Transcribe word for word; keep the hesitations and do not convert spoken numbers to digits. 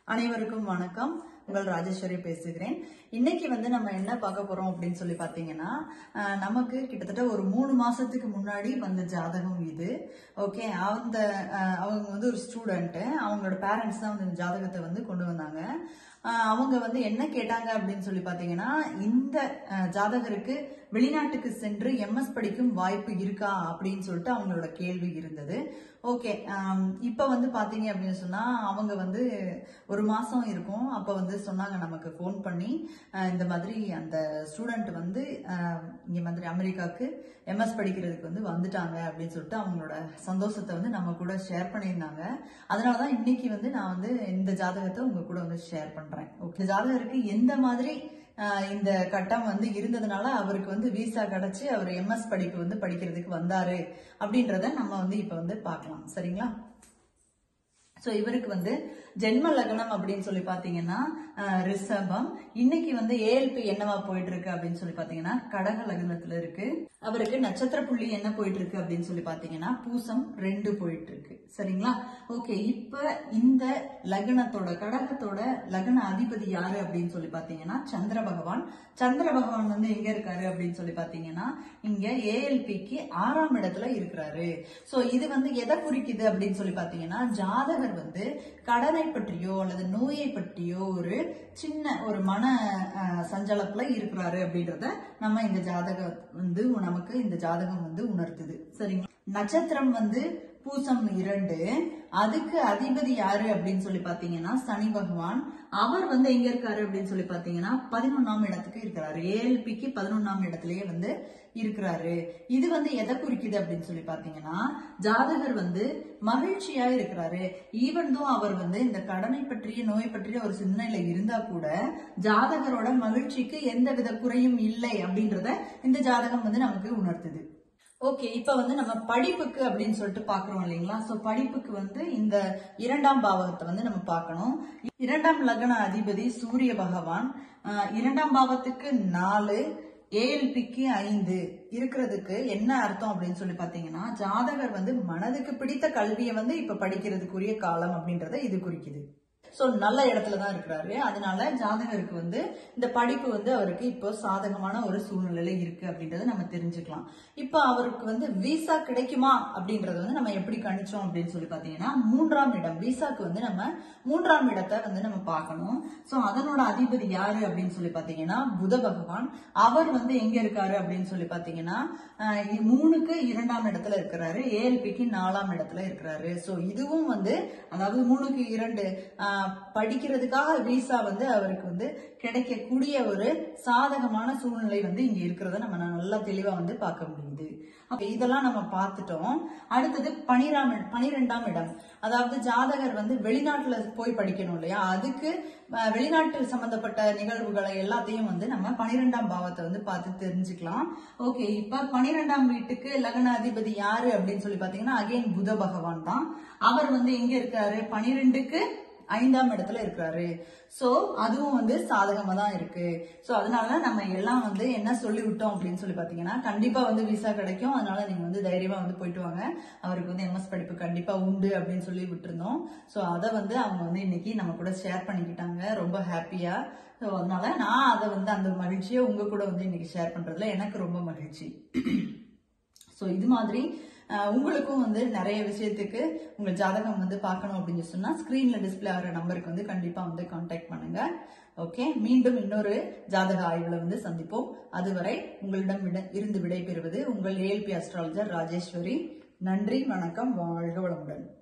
அனைவருக்கும் வணக்கம். உங்கள் ராஜேஸ்வரி பேசுகிறேன். இன்னைக்கு வந்து நம்ம என்ன பார்க்க போறோம் அப்படின்னு சொல்லி பாத்தீங்கன்னா, நமக்கு கிட்டத்தட்ட ஒரு மூணு மாசத்துக்கு முன்னாடி வந்த ஜாதகம் இது. ஓகே, அந்த அவங்க வந்து ஒரு ஸ்டூடெண்ட், அவங்களோட பேரண்ட்ஸ் தான் வந்து இந்த ஜாதகத்தை வந்து கொண்டு வந்தாங்க. அவங்க வந்து என்ன கேட்டாங்க அப்படின்னு சொல்லி பாத்தீங்கன்னா, இந்த ஜாதகருக்கு வெளிநாட்டுக்கு சென்று எம்எஸ் படிக்கும் வாய்ப்பு இருக்கா அப்படின்னு சொல்லிட்டு அவங்களோட கேள்வி இருந்தது. ஓகே, இப்ப வந்து பாத்தீங்க அப்படின்னு சொன்னா அவங்க வந்து ஒரு மாசம் இருக்கும். அப்ப வந்து சொன்னாங்க நமக்கு போன் பண்ணி, இந்த மாதிரி அந்த ஸ்டூடெண்ட் வந்து இங்க மாதிரி அமெரிக்காவுக்கு எம்எஸ் படிக்கிறதுக்கு வந்து வந்துட்டாங்க அப்படின்னு சொல்லிட்டு அவங்களோட சந்தோஷத்தை வந்து நம்ம கூட ஷேர் பண்ணியிருந்தாங்க. அதனாலதான் இன்னைக்கு வந்து நான் வந்து இந்த ஜாதகத்தை உங்க கூட வந்து ஷேர் பண்றேன். ஓகே, ஜாதகருக்கு எந்த மாதிரி இந்த கட்டம் வந்து இருந்ததுனால அவருக்கு வந்து விசா கிடைச்சு அவர் எம்எஸ் படிப்பு வந்து படிக்கிறதுக்கு வந்தாரு அப்படின்றத நம்ம வந்து இப்ப வந்து பார்க்கலாம். சரிங்களா? சோ இவருக்கு வந்து ஜென்ம லக்னம் அப்படின்னு சொல்லி பாத்தீங்கன்னா ரிஷபம். இன்னைக்கு வந்து ஏஎல்பி என்னவா போயிட்டு இருக்கு அப்படின்னு சொல்லி பாத்தீங்கன்னா கடக லக்னத்துல இருக்கு. அவருக்கு நட்சத்திர புள்ளி என்ன போயிட்டு இருக்கு அப்படின்னு சொல்லி பாத்தீங்கன்னா பூசம் ரெண்டு போயிட்டு இருக்கு. சரிங்களா? ஓகே, இப்ப இந்த லக்னத்தோட கடகத்தோட லக்ன அதிபதி யாரு அப்படின்னு சொல்லி பாத்தீங்கன்னா சந்திர பகவான். சந்திர பகவான் வந்து எங்க இருக்காரு அப்படின்னு சொல்லி பாத்தீங்கன்னா இங்க ஏஎல்பிக்கு ஆறாம் இடத்துல இருக்கிறாரு. சோ இது வந்து எதை குறிக்குது அப்படின்னு சொல்லி பாத்தீங்கன்னா, ஜாதகர் வந்து கடனை பற்றியோ அல்லது நோயை பற்றியோ ஒரு சின்ன ஒரு மன சஞ்சலத்துல இருக்கிறாரு அப்படின்றத நம்ம இந்த ஜாதகம் வந்து நமக்கு இந்த ஜாதகம் வந்து உணர்த்துது. சரிங்களா? நட்சத்திரம் வந்து பூசம் இரண்டு. அதுக்கு அதிபதி யாரு அப்படின்னு சொல்லி பாத்தீங்கன்னா சனி பகவான். அவர் வந்து எங்க இருக்காரு அப்படின்னு சொல்லி பாத்தீங்கன்னா பதினொன்னாம் இடத்துக்கு இருக்கிறாரு. ஏஎல்பிக்கு பதினொன்னாம் இடத்துலயே வந்து இருக்கிறாரு. இது வந்து எதை குறிக்குது அப்படின்னு சொல்லி பாத்தீங்கன்னா, ஜாதகர் வந்து மகிழ்ச்சியா இருக்கிறாரு. ஈவன் தோ அவர் வந்து இந்த கடனை பற்றிய நோய் பற்றிய ஒரு சிந்தனையில இருந்தா கூட ஜாதகரோட மகிழ்ச்சிக்கு எந்த வித குறையும் இல்லை அப்படின்றத இந்த ஜாதகம் வந்து நமக்கு உணர்த்துது. ஓகே, இப்ப வந்து நம்ம படிப்புக்கு அப்படின்னு சொல்லிட்டு பாக்குறோம் இல்லைங்களா? சோ படிப்புக்கு வந்து இந்த இரண்டாம் பாவகத்தை வந்து நம்ம பார்க்கணும். இரண்டாம் லக்ன அதிபதி சூரிய பகவான். இரண்டாம் பாவத்துக்கு நாலு, ஏஎல்பிக்கு ஐந்து இருக்கிறதுக்கு என்ன அர்த்தம் அப்படின்னு சொல்லி பாத்தீங்கன்னா, ஜாதகர் வந்து மனதுக்கு பிடித்த கல்வியை வந்து இப்ப படிக்கிறதுக்குரிய காலம் அப்படின்றத இது குறிக்குது. சோ நல்ல இடத்துலதான் இருக்கிறாரு. அதனால ஜாதகருக்கு வந்து இந்த படிப்பு வந்து அவருக்கு இப்போ சாதகமான ஒரு சூழ்நிலையில இருக்கு அப்படின்றத நம்ம தெரிஞ்சுக்கலாம். இப்ப அவருக்கு வந்து விசா கிடைக்குமா அப்படின்றத வந்து நம்ம எப்படி கணிச்சோம் அப்படின்னு சொல்லி பாத்தீங்கன்னா, மூன்றாம் இடம் விசாக்கு வந்து நம்ம மூன்றாம் இடத்தை வந்து நம்ம பார்க்கணும். சோ அதனோட அதிபதி யாரு அப்படின்னு சொல்லி பாத்தீங்கன்னா புத பகவான். அவர் வந்து எங்க இருக்காரு அப்படின்னு சொல்லி பாத்தீங்கன்னா மூணுக்கு இரண்டாம் இடத்துல இருக்கிறாரு, ஏஎல்பிக்கு நாலாம் இடத்துல இருக்கிறாரு. சோ இதுவும் வந்து அதாவது மூணுக்கு இரண்டு படிக்கிறதுக்காக விசா வந்து அவருக்கு வந்து கிடைக்கக்கூடிய ஒரு சாதகமான சூழ்நிலை வந்து இங்க இருக்கிறத நம்ம நல்லா தெளிவா வந்து பார்க்க முடியுது. அப்ப இதெல்லாம் நம்ம பார்த்துட்டோம். அடுத்தது பனிராம் பனிரெண்டாம் இடம். அதாவது ஜாதகர் வந்து வெளிநாட்டுல போய் படிக்கணும் இல்லையா? அதுக்கு வெளிநாட்டு சம்பந்தப்பட்ட நிகழ்வுகளை எல்லாத்தையும் வந்து நம்ம பனிரெண்டாம் பாவத்தை வந்து பார்த்து தெரிஞ்சுக்கலாம். ஓகே, இப்ப பனிரெண்டாம் வீட்டுக்கு லக்ன அதிபதி யாரு அப்படின்னு சொல்லி பாத்தீங்கன்னா அகைன் புத பகவான் தான். அவர் வந்து எங்க இருக்காரு? பனிரெண்டுக்கு ஐந்தாம் இடத்துல இருக்கிறாரு. சோ அதுவும் வந்து சாதகமா தான் இருக்கு. சோ அதனால நம்ம எல்லாம் வந்து என்ன சொல்லி விட்டோம் அப்படின்னு சொல்லி பாத்தீங்கன்னா, கண்டிப்பா வந்து விசா கிடைக்கும். அதனால நீங்க வந்து தைரியமா வந்து போயிட்டு வாங்க, அவருக்கு வந்து எம்எஸ் படிப்பு கண்டிப்பா உண்டு அப்படின்னு சொல்லி விட்டுருந்தோம். சோ அதை வந்து அவங்க வந்து இன்னைக்கு நம்ம கூட ஷேர் பண்ணிக்கிட்டாங்க, ரொம்ப ஹாப்பியா. சோ அதனால நான் அதை வந்து அந்த மகிழ்ச்சியை உங்க கூட வந்து இன்னைக்கு ஷேர் பண்றதுல எனக்கு ரொம்ப மகிழ்ச்சி. சோ இது மாதிரி உங்களுக்கும் வந்து நிறைய விஷயத்துக்கு உங்க ஜாதகம் வந்து பார்க்கணும் அப்படின்னு சொன்னா ஸ்கிரீன்ல டிஸ்பிளே ஆகிற நம்பருக்கு வந்து கண்டிப்பா வந்து கான்டாக்ட் பண்ணுங்க. ஓகே, மீண்டும் இன்னொரு ஜாதக ஆய்வுல வந்து சந்திப்போம். அதுவரை உங்களிடம் இருந்து விடைபெறுவது உங்கள் ஏஎல்பி அஸ்ட்ராலஜர் ராஜேஸ்வரி. நன்றி, வணக்கம், வாழ்க வளமுடன்.